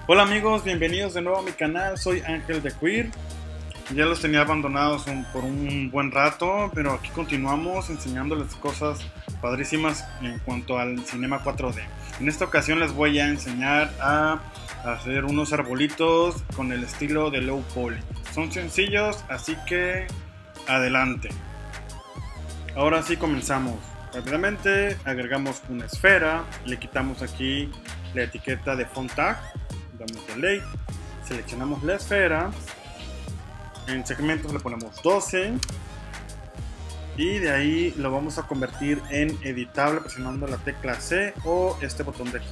Hola amigos, bienvenidos de nuevo a mi canal, soy Ángel de Queer. Ya los tenía abandonados por un buen rato, pero aquí continuamos enseñándoles cosas padrísimas en cuanto al cinema 4D. En esta ocasión les voy a enseñar a hacer unos arbolitos con el estilo de low poly. Son sencillos, así que adelante. Ahora sí comenzamos. Rápidamente agregamos una esfera, le quitamos aquí la etiqueta de font tag, damos delete, seleccionamos la esfera, en segmentos le ponemos 12 y de ahí lo vamos a convertir en editable presionando la tecla C o este botón de aquí.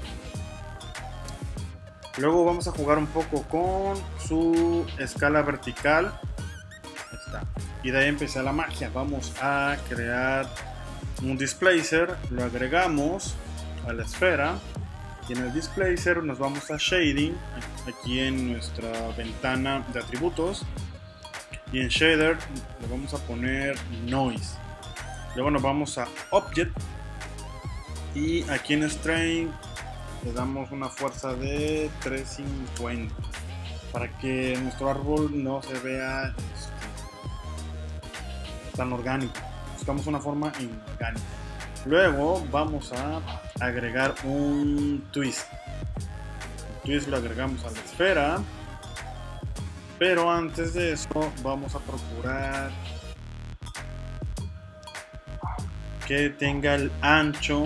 Luego vamos a jugar un poco con su escala vertical. Ahí está. Y de ahí empieza la magia. Vamos a crear un displacer, lo agregamos a la esfera y en el displacer nos vamos a shading, aquí en nuestra ventana de atributos, y en shader le vamos a poner noise. Luego nos vamos a object y aquí en string le damos una fuerza de 350 para que nuestro árbol no se vea tan orgánico. Buscamos una forma inorgánica. Luego vamos a agregar un twist. El twist lo agregamos a la esfera, pero antes de eso vamos a procurar que tenga el ancho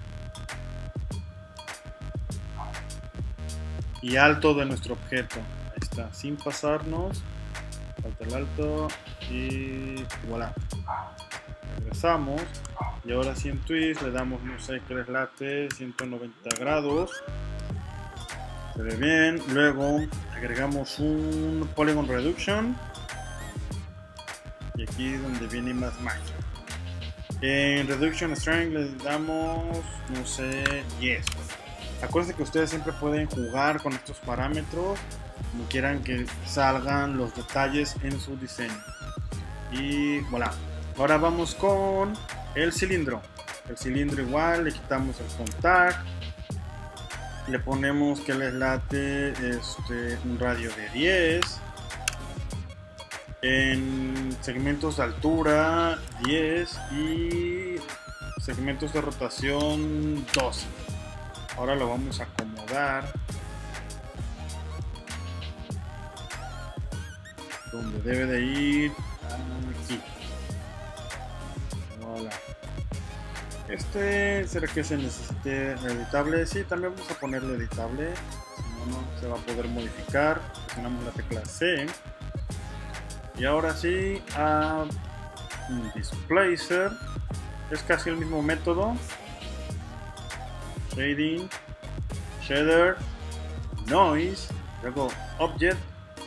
y alto de nuestro objeto. Ahí está, sin pasarnos. Falta el alto y voilà. Regresamos y ahora sí en twist le damos, no sé qué les late, 190 grados, se ve bien. Luego agregamos un polygon reduction y aquí es donde viene más magia. En reduction strength le damos, no sé, 10. Acuérdense que ustedes siempre pueden jugar con estos parámetros como quieran que salgan los detalles en su diseño. Y voilà. Ahora vamos con el cilindro. El cilindro igual, le quitamos el contact, le ponemos que les late un radio de 10, en segmentos de altura 10 y segmentos de rotación 12. Ahora lo vamos a acomodar donde debe de ir, aquí. ¿Será que se necesite editable? Sí, también vamos a ponerle editable, si no, no se va a poder modificar. Presionamos la tecla C y ahora sí a displacer, es casi el mismo método. Shading, shader, noise, luego object,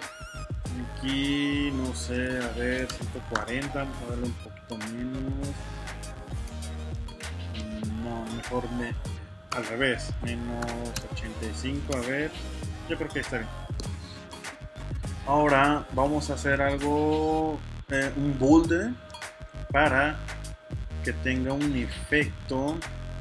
aquí no sé, a ver, 140, vamos a darle un poquito menos. Mejor al revés, menos 85, a ver, yo creo que está bien. Ahora vamos a hacer algo, un boulder, para que tenga un efecto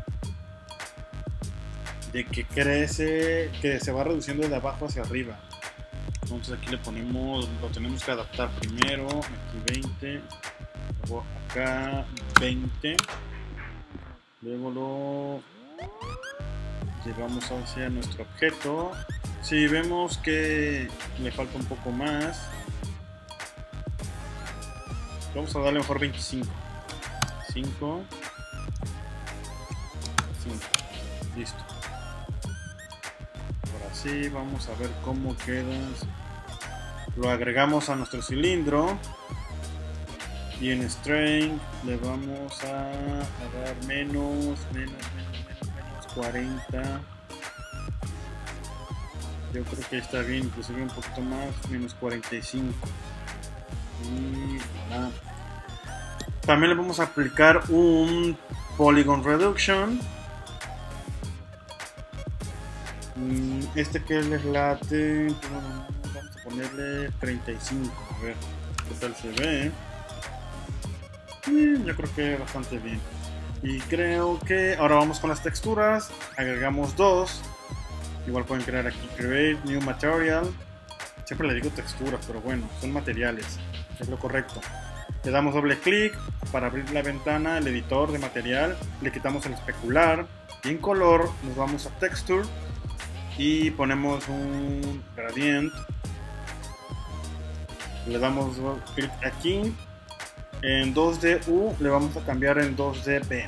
de que crece, que se va reduciendo de abajo hacia arriba. Entonces aquí le ponemos, lo tenemos que adaptar primero, aquí 20, luego acá 20. Luego lo llevamos hacia nuestro objeto. Si vemos que le falta un poco más, vamos a darle mejor 25. 5. Listo. Ahora sí, vamos a ver cómo queda. Lo agregamos a nuestro cilindro. Y en string le vamos a dar menos 40. Yo creo que está bien, inclusive un poquito más, menos 45. Y voilà. También le vamos a aplicar un polygon reduction. Que les late, vamos a ponerle 35. A ver qué tal se ve. Yo creo que bastante bien. Y creo que ahora vamos con las texturas. Agregamos dos. Igual pueden crear aquí Create New Material. Siempre le digo texturas, pero bueno, son materiales, es lo correcto. Le damos doble clic para abrir la ventana, el editor de material. Le quitamos el especular y en color nos vamos a Texture y ponemos un gradient. Le damos clic aquí. En 2DU le vamos a cambiar en 2DB.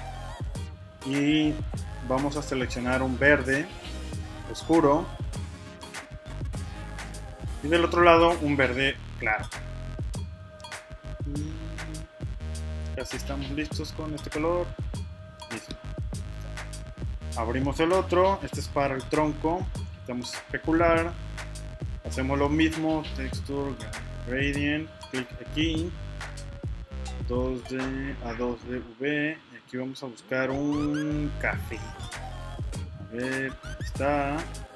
Y vamos a seleccionar un verde oscuro. Y del otro lado un verde claro. Casi estamos listos con este color. Listo. Abrimos el otro. Este es para el tronco. Quitamos especular. Hacemos lo mismo. Texture, gradient. Clic aquí. 2D a 2DV. Y aquí vamos a buscar un café. A ver, aquí está.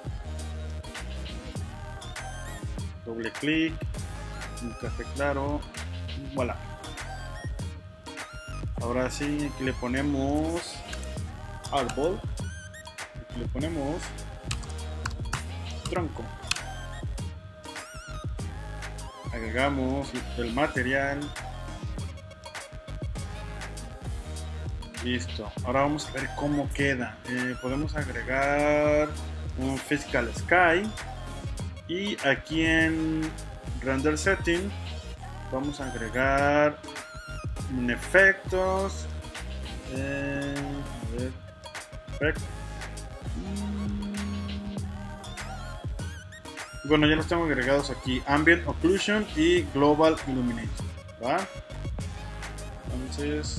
Doble clic. Un café claro. Voilà. Ahora sí, aquí le ponemos árbol. Aquí le ponemos tronco. Agregamos el material. Listo. Ahora vamos a ver cómo queda. Podemos agregar un Physical Sky. Y aquí en Render Setting vamos a agregar un efectos. A ver, efectos. Bueno, ya los tengo agregados aquí. Ambient Occlusion y Global Illumination. ¿Va? Entonces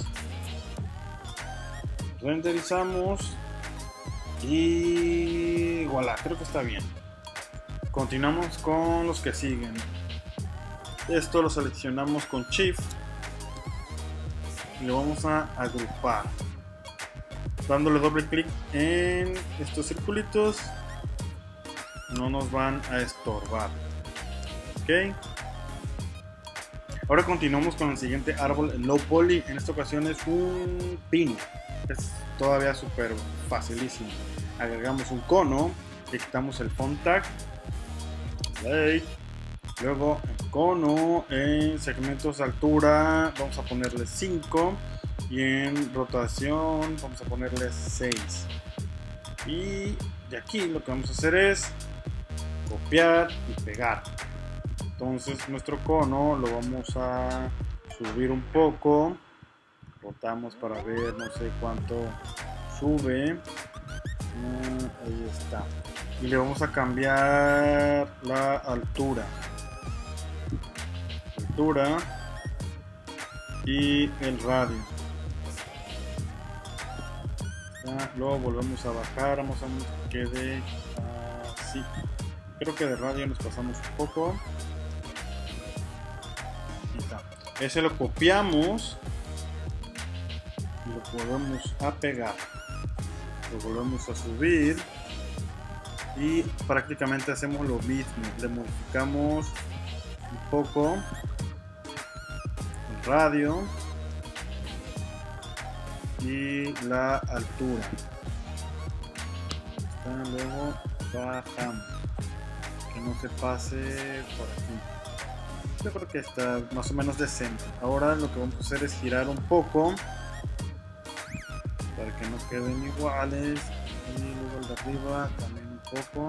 renderizamos y voilà, creo que está bien. Continuamos con los que siguen. Esto lo seleccionamos con Shift y lo vamos a agrupar dándole doble clic en estos circulitos. No nos van a estorbar. Ok. Ahora continuamos con el siguiente árbol, el low poly. En esta ocasión es un pino. Es todavía súper facilísimo. Agregamos un cono, le quitamos el font tag. Luego el cono en segmentos de altura vamos a ponerle 5 y en rotación vamos a ponerle 6. Y de aquí lo que vamos a hacer es copiar y pegar. Entonces nuestro cono lo vamos a subir un poco, rotamos para ver no sé cuánto sube. Ahí está. Y le vamos a cambiar la altura y el radio. Luego volvemos a bajar, vamos a que quede así. Creo que de radio nos pasamos un poco. Ahí está. Ese lo copiamos y lo volvemos a pegar, lo volvemos a subir y prácticamente hacemos lo mismo. Le modificamos un poco el radio y la altura. Luego bajamos, que no se pase por aquí. Yo creo que está más o menos decente. Ahora lo que vamos a hacer es girar un poco para que no queden iguales, y luego el de arriba también un poco.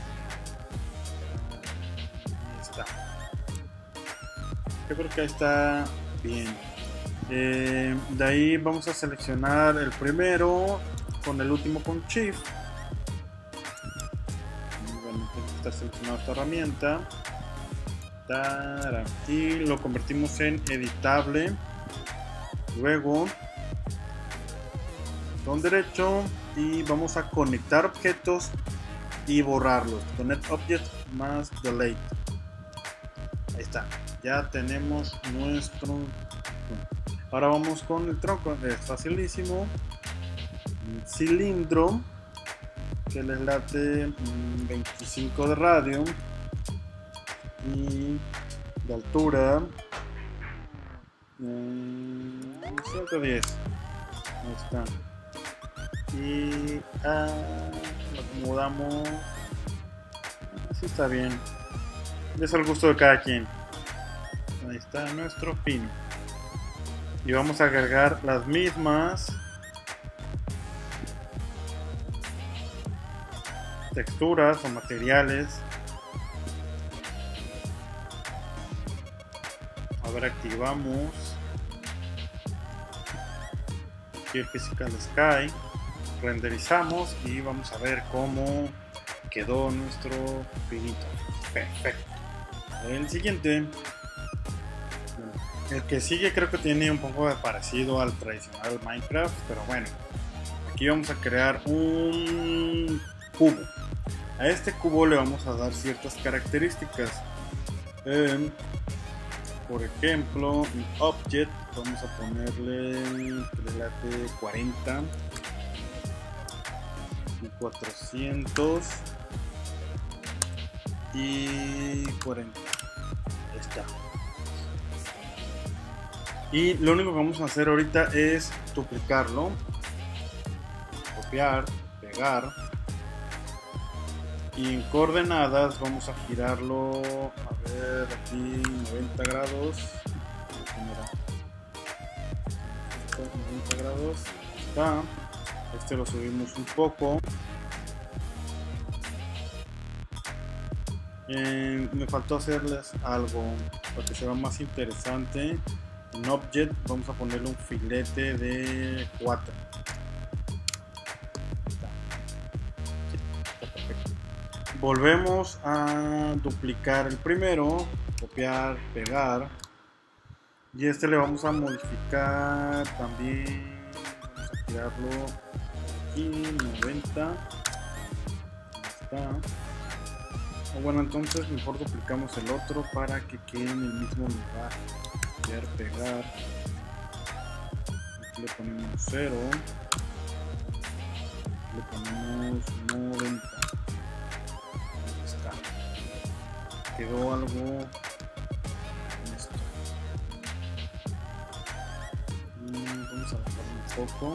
Ahí está. Yo creo que ahí está bien. De ahí vamos a seleccionar el primero con el último con Shift. Bueno, tiene que estar seleccionada esta herramienta. Y lo convertimos en editable. Luego botón derecho y vamos a conectar objetos y borrarlos. Connect Object más Delete. Ahí está. Ya tenemos nuestro. Ahora vamos con el tronco. Es facilísimo. Un cilindro que les late 25 de radio y de altura 110. Ahí está. y lo acomodamos. Así está bien. Es al gusto de cada quien. Ahí está nuestro pin. Y vamos a agregar las mismas texturas o materiales. A ver, activamos aquí el Physical Sky, renderizamos y vamos a ver cómo quedó nuestro pinito. Perfecto. El siguiente, el que sigue, creo que tiene un poco de parecido al tradicional Minecraft, pero bueno, aquí vamos a crear un cubo. A este cubo le vamos a dar ciertas características. Por ejemplo, en Object vamos a ponerle 40 y 400 y 40. Ahí está. Y lo único que vamos a hacer ahorita es duplicarlo, copiar, pegar. Y en coordenadas vamos a girarlo, a ver, aquí 90 grados. 90 grados. Está. Este lo subimos un poco. Me faltó hacerles algo para que se vea más interesante. En Object vamos a ponerle un filete de 4. Volvemos a duplicar el primero, copiar, pegar, y este le vamos a modificar también, vamos a girarlo aquí 90. Ahí está. Bueno, entonces mejor duplicamos el otro para que quede en el mismo lugar. Copiar, pegar, aquí le ponemos 0, aquí le ponemos 90. Quedó algo en esto. Vamos a bajarlo un poco.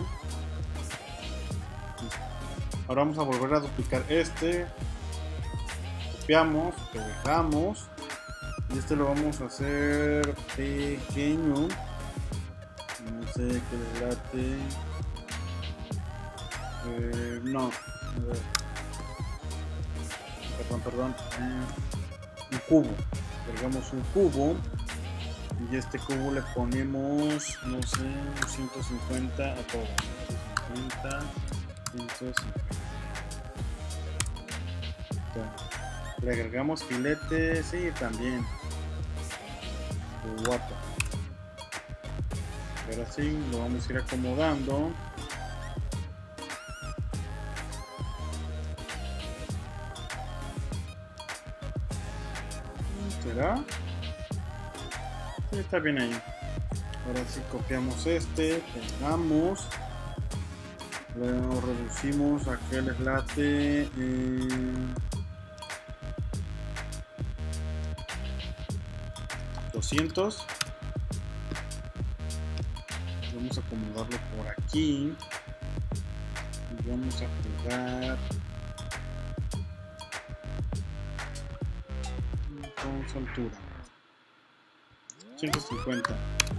Ahora vamos a volver a duplicar este. Copiamos, pegamos. Y este lo vamos a hacer pequeño. No sé qué le late. No. A ver. Perdón. Un cubo, agregamos un cubo y este cubo le ponemos, no sé, 150 a todo, 150. Le agregamos filete, sí, también guapo. Ahora sí, lo vamos a ir acomodando. ¿Será? Sí, está bien ahí. Ahora sí copiamos este, pegamos, luego reducimos aquel eslate 200. Vamos a acomodarlo por aquí y vamos a pegar con su altura 150.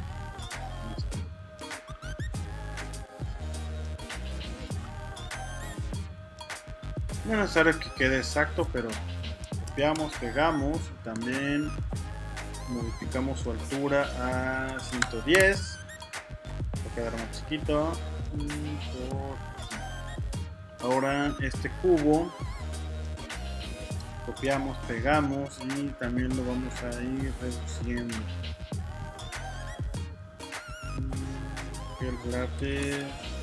No es necesario que quede exacto, pero copiamos, pegamos y también modificamos su altura a 110 para quedar más chiquito. Ahora este cubo copiamos, pegamos y también lo vamos a ir reduciendo. El late,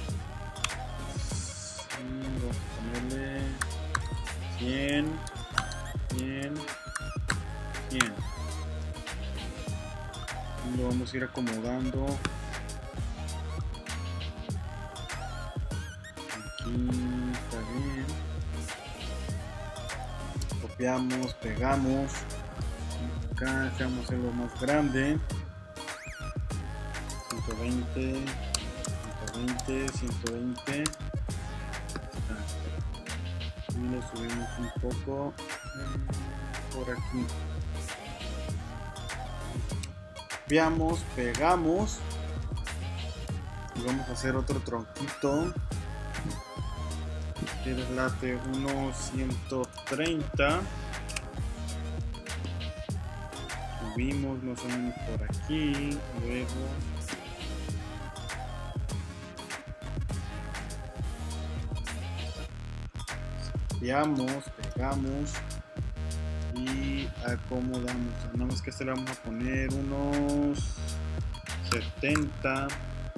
vamos a ponerle 100, 100, 100. Y lo vamos a ir acomodando. Aquí está bien. Copiamos, pegamos. Acá vamos a hacerlo más grande. 120, 120, 120. y lo subimos un poco por aquí. Copiamos, pegamos y vamos a hacer otro tronquito que late unos 130. Subimos más o menos por aquí, luego pegamos y acomodamos. Nada más que este le vamos a poner unos 70.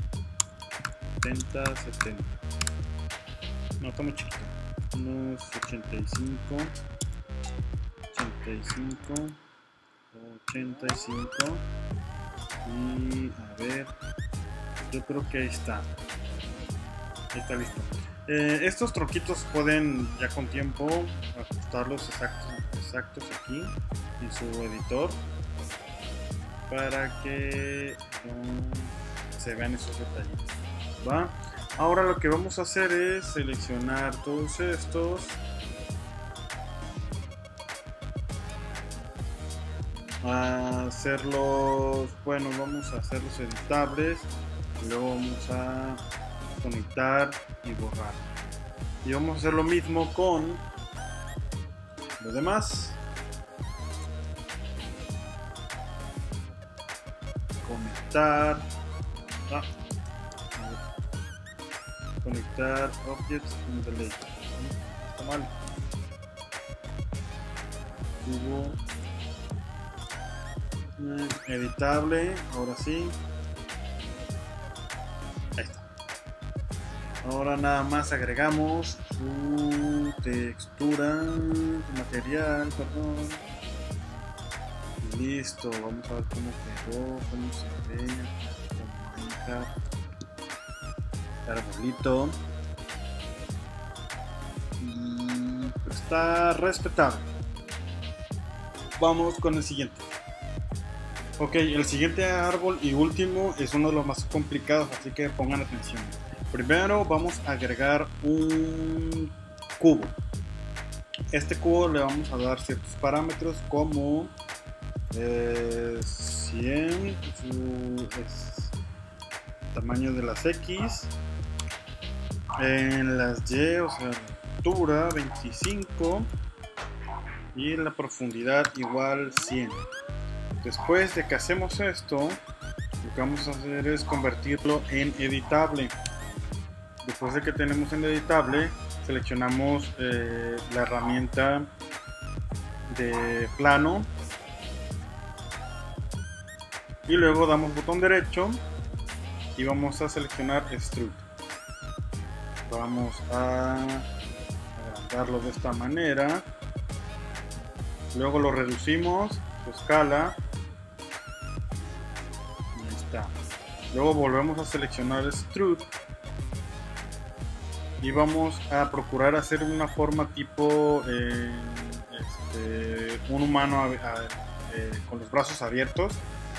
No, está muy chiquito. Unos 85 y a ver, yo creo que ahí está listo. Estos tronquitos pueden ya con tiempo ajustarlos exactos aquí en su editor para que no se vean esos detallitos, ¿va? Ahora lo que vamos a hacer es seleccionar todos estos, hacerlos, bueno, vamos a hacerlos editables y luego vamos a conectar y borrar, y vamos a hacer lo mismo con los demás. Conectar objects and delete. Está mal. Editable, ahora sí. Ahí está. Ahora nada más agregamos su textura, su material, perdón. Listo, vamos a ver cómo quedó, cómo se ve. Arbolito. Está respetable. Vamos con el siguiente. Ok, el siguiente árbol y último es uno de los más complicados, así que pongan atención. Primero vamos a agregar un cubo. Este cubo le vamos a dar ciertos parámetros como 100, su tamaño de las X, en las Y, o sea, altura 25 y en la profundidad igual 100. Después de que hacemos esto, lo que vamos a hacer es convertirlo en editable. Después de que tenemos en editable, seleccionamos la herramienta de plano y luego damos botón derecho y vamos a seleccionar Extrude. Vamos a agrandarlo de esta manera, luego lo reducimos su escala. Ahí está. Luego volvemos a seleccionar Extrude y vamos a procurar hacer una forma tipo un humano con los brazos abiertos.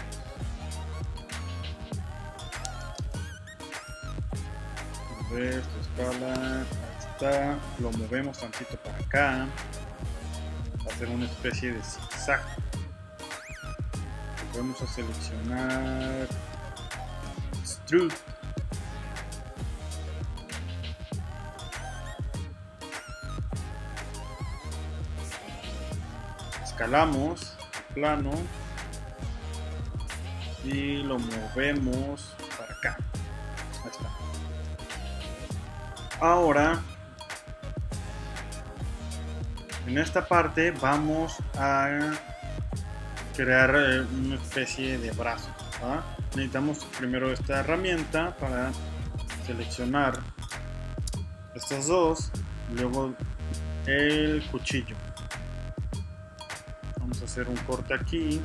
A ver, su escala, ahí está. Lo movemos tantito para acá, va a hacer una especie de zigzag. Vamos a seleccionar Extrude. Escalamos el plano y lo movemos para acá. Ahí está. Ahora en esta parte vamos a crear una especie de brazo, ¿va? Necesitamos primero esta herramienta para seleccionar estos dos, luego el cuchillo. Vamos a hacer un corte aquí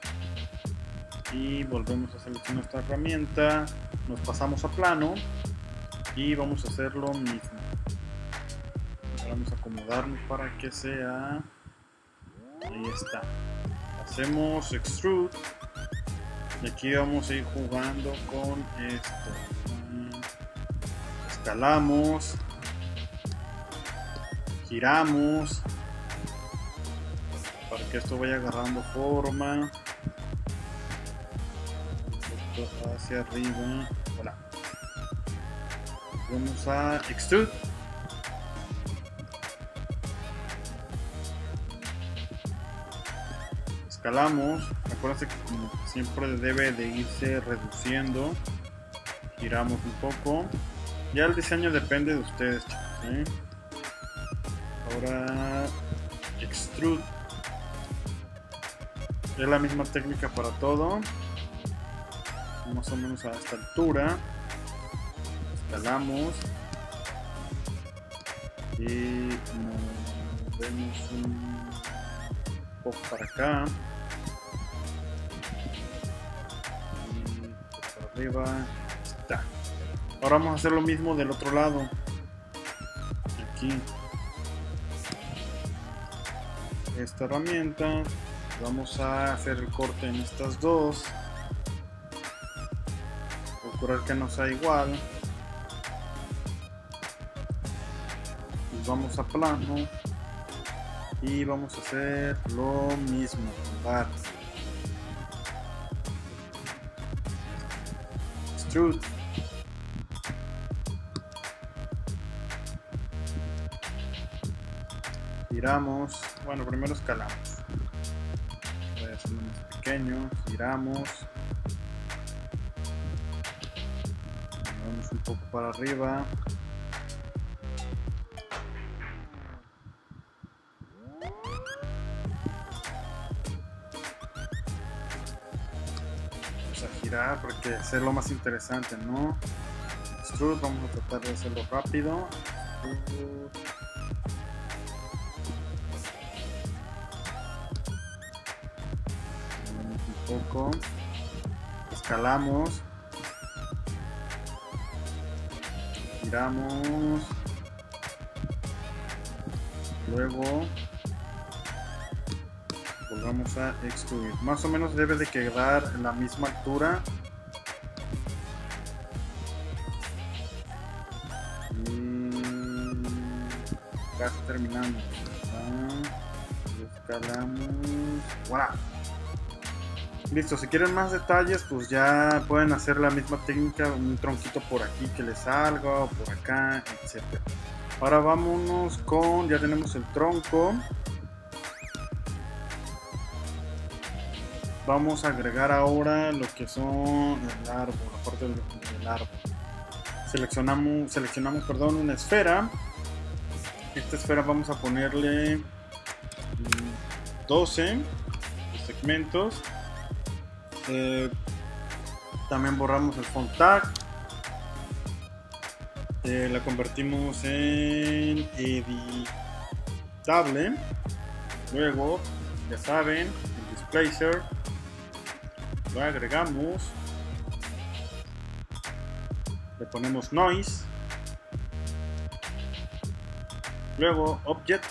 y volvemos a seleccionar esta herramienta, nos pasamos a plano y vamos a hacer lo mismo. Vamos a acomodarnos para que sea, ahí está. Hacemos Extrude y aquí vamos a ir jugando con esto. Escalamos, giramos para que esto vaya agarrando forma. Esto hacia arriba. Voilà. Vamos a extrude. Escalamos. Acuérdense que como siempre debe de irse reduciendo. Giramos un poco. Ya el diseño depende de ustedes, chicos, ¿eh? Ahora extrude. Es la misma técnica para todo. Más o menos a esta altura. Escalamos. Y movemos un poco para acá. Y para arriba. Está. Ahora vamos a hacer lo mismo del otro lado. Aquí. Esta herramienta. Vamos a hacer el corte en estas dos. Procurar que no sea igual. Y vamos a plano. Y vamos a hacer lo mismo. Bar. Extrude. Giramos. Bueno, primero escalamos. Voy a hacerlo más pequeño. Giramos. Vamos un poco para arriba. Vamos a girar porque es lo más interesante, ¿no? Extrude, vamos a tratar de hacerlo rápido. Un poco. Escalamos. Giramos. Luego volvamos a extruir. Más o menos debe de quedar en la misma altura. Y casi terminando. Escalamos. ¡Voilà! Listo, si quieren más detalles, pues ya pueden hacer la misma técnica, un tronquito por aquí que les salga, o por acá, etc. Ahora vámonos con, ya tenemos el tronco. Vamos a agregar ahora lo que son el árbol, la parte del árbol. Seleccionamos, perdón, una esfera. Esta esfera vamos a ponerle 12 segmentos. También borramos el font tag. La convertimos en editable. Luego, ya saben, el displacer lo agregamos. Le ponemos noise. Luego object.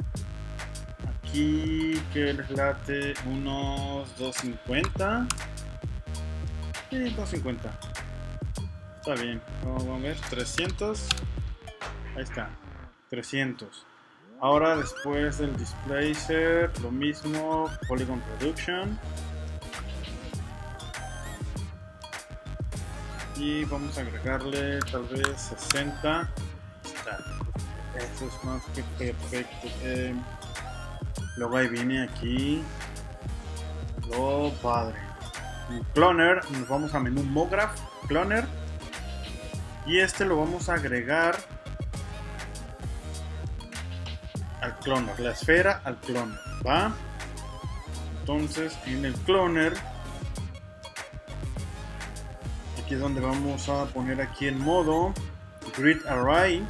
Aquí que les late unos 250. Sí, 250. Está bien. Vamos a ver. 300. Ahí está. 300. Ahora después del displacer, lo mismo. Polygon reduction. Y vamos a agregarle tal vez 60. Está. Eso es más que perfecto. Luego ahí viene aquí lo padre. En Cloner, nos vamos a menú MoGraph, Cloner. Y este lo vamos a agregar al Cloner, la esfera al Cloner, ¿va? Entonces en el Cloner, aquí es donde vamos a poner aquí en modo Grid Array.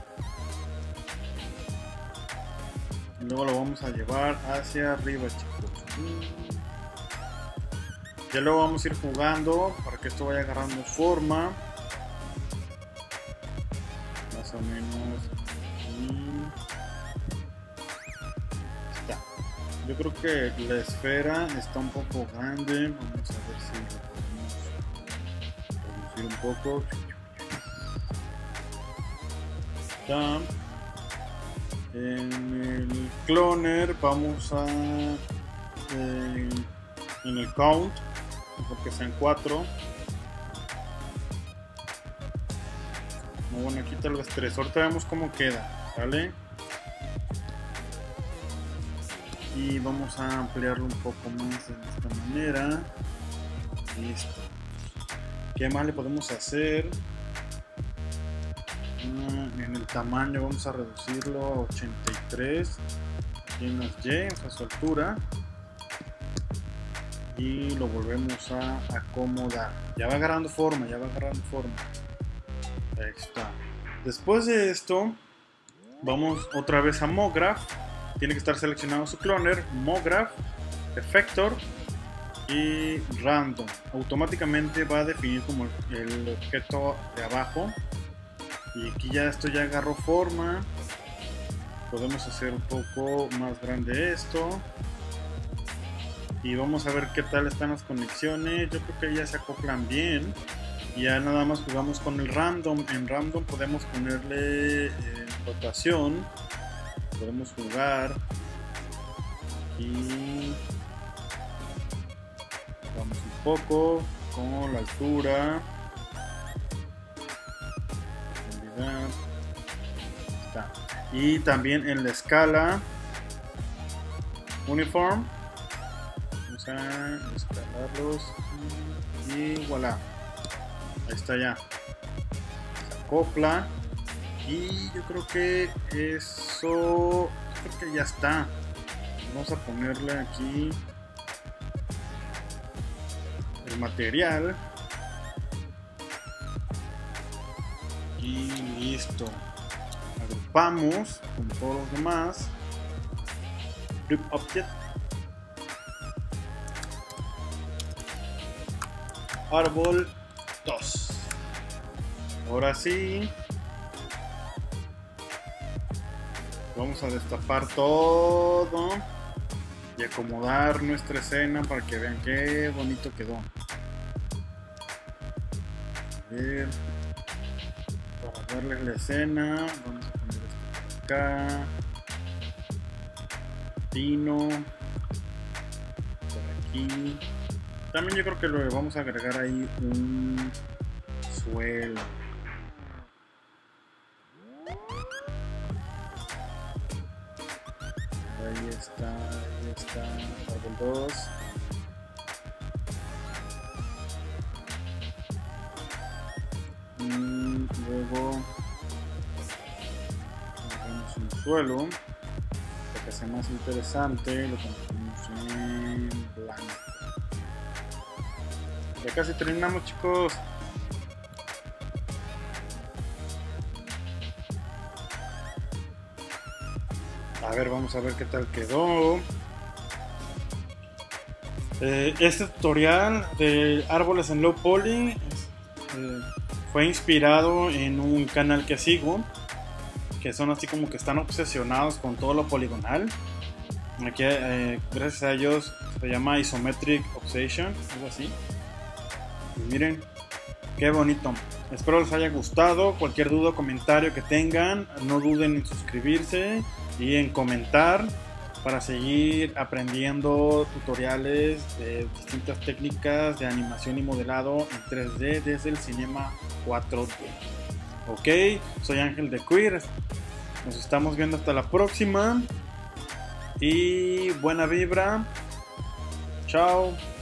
Luego lo vamos a llevar hacia arriba, chicos. Ya luego vamos a ir jugando para que esto vaya agarrando forma. Más o menos. Está. Yo creo que la esfera está un poco grande. Vamos a ver si lo podemos reducir un poco. Está. En el cloner vamos a en el count, porque sean 4. Bueno, aquí tal vez 3. Ahorita vemos cómo queda, ¿sale? Y vamos a ampliarlo un poco más de esta manera. Listo. ¿Qué más le podemos hacer? En el tamaño vamos a reducirlo a 83. Aquí en las Y, a su altura. Y lo volvemos a acomodar. Ya va agarrando forma, Ahí está. Después de esto, vamos otra vez a MoGraph. Tiene que estar seleccionado su cloner, MoGraph, Effector y Random. Automáticamente va a definir como el objeto de abajo. Y aquí ya esto ya agarró forma. Podemos hacer un poco más grande esto. Y vamos a ver qué tal están las conexiones. Yo creo que ya se acoplan bien. Y ya nada más jugamos con el random. En random podemos ponerle rotación. Podemos jugar. Aquí vamos un poco con la altura. Está. Y también en la escala. Uniform. Vamos a escalarlos. Y voilà. Ahí está ya. Se acopla. Y yo creo que eso. Creo que ya está. Vamos a ponerle aquí el material. Y listo. Agrupamos con todos los demás. Group Object. Árbol 2. Ahora sí. Vamos a destapar todo y acomodar nuestra escena para que vean qué bonito quedó. A ver, para darles la escena, vamos a poner esto por acá. Pino por aquí. También yo creo que le vamos a agregar ahí un suelo. Ahí está, árbol 2. Luego ponemos un suelo para que sea más interesante. Lo ponemos en blanco. Ya casi terminamos, chicos. A ver, vamos a ver qué tal quedó. Este tutorial de árboles en low poly fue inspirado en un canal que sigo, que son así como que están obsesionados con todo lo poligonal. Aquí gracias a ellos se llama Isometric Obsession, algo así. Y miren qué bonito. Espero les haya gustado. Cualquier duda o comentario que tengan, no duden en suscribirse y en comentar para seguir aprendiendo tutoriales de distintas técnicas de animación y modelado en 3D desde el Cinema 4D. Ok, soy Ángel de Queer. Nos estamos viendo hasta la próxima y buena vibra. Chao.